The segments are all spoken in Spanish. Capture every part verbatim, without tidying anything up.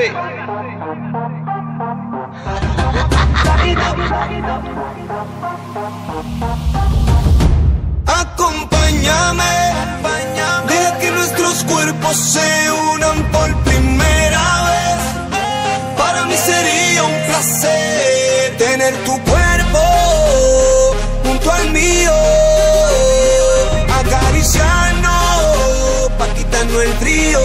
Acompáñame, deja que nuestros cuerpos se unan por primera vez. Para mí sería un placer tener tu cuerpo junto al mío, acariciarnos pa' quitarnos el frío,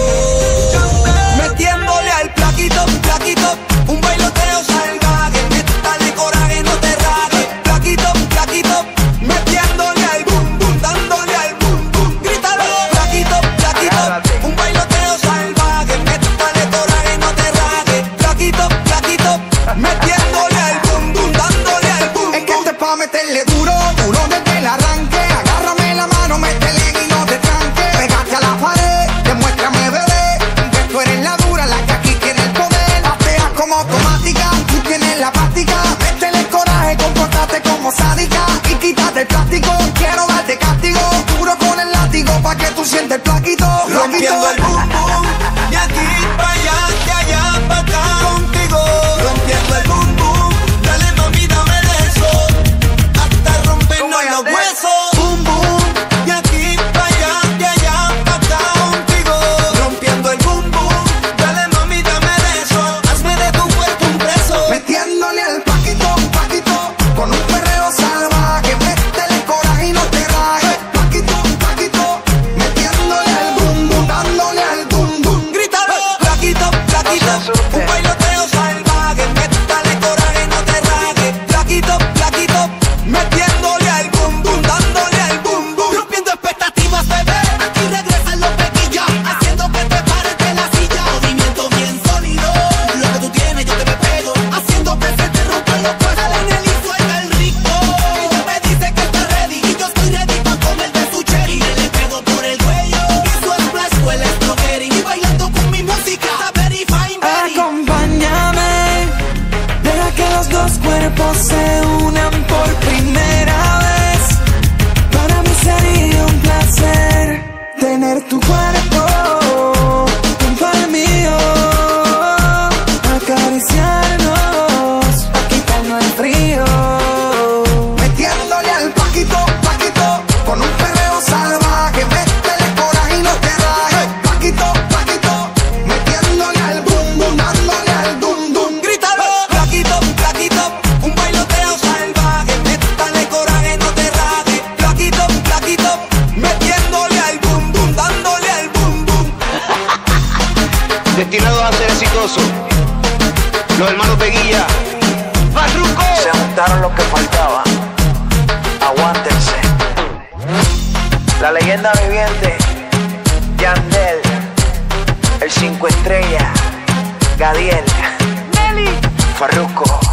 metiéndole al plaquito, plaquito, un bailoteo salvaje, métale coraje, no te rajes, plaquito, plaquito, metiéndole al boom boom, dándole al boom boom, grítalo, plaquito, plaquito, un bailoteo salvaje, métale coraje, no te rajes, plaquito, plaquito, metiéndole al boom boom, dándole al boom boom. Es que esto es pa' meterle duro, duro desde el arranque, agárrame la mano, métele y no te tranques, pégate a la pared, demuéstrame bebé, que tú eres la dura, la que aquí tiene el poder, pateas como automática, tú tienes la práctica, métele el coraje, compórtate como sádica, y quítate el plástico, quiero darte castigo, duro con el látigo, pa' que tú sientes el plaquito, rompiendo el boom boom, de aquí pa' allá, de allá pa' acá, contigo, rompiendo el boom boom, dale mami, dame de eso, hasta rompernos los huesos, boom boom, de aquí pa' allá, de allá pa' acá, contigo, rompiendo el boom boom, dale mami, dame de eso, hazme de tu cuerpo un preso, metiéndole al plaquito, plaquito, con un perreo salvaje, métele coraje y no te rajes, plaquito, plaquito, metiéndole al boom boom, dándole al boom boom, grítalo, plaquito, plaquito, un bailoteo salvaje, métale coraje, no te rajes, plaquito, plaquito, metiéndole al boom boom, dándole al boom boom, rompiendo expectativas, bebé, aquí regresan los pequillas, haciendo que te pares de la silla, movimiento bien sólido, lo que tú tienes yo te me pego, haciendo que se te rompan los huesos, dale en el y suelta el rico, ella me dice que está ready, y yo estoy ready pa' comer de su cherry, y le pego por el cuello, y su splash fue el strawberry, y bailando con mi música, está very fine, very. Acompáñame, deja que los dos cuerpos se unan por primera vez. Para mí sería un placer tener tu cuerpo junto al mío, acariciarnos, a quitarnos el frío. metiéndole al plaquito, plaquito, con un perreo salvaje, métele coraje y no te rajes, plaquito, plaquito, metiéndole al boom boom, dándole al boom boom, Grítalo, plaquito, plaquito, un bailoteo salvaje, métale coraje, no te rajes, plaquito, plaquito, metiéndole al boom boom, dándole al boom boom. Destinados a ser exitosos, los hermanos Peguilla, Farruko. Se juntaron lo que faltaba. Aguántense. La leyenda viviente, Yandel, el cinco estrellas, Gadiel, Farruko.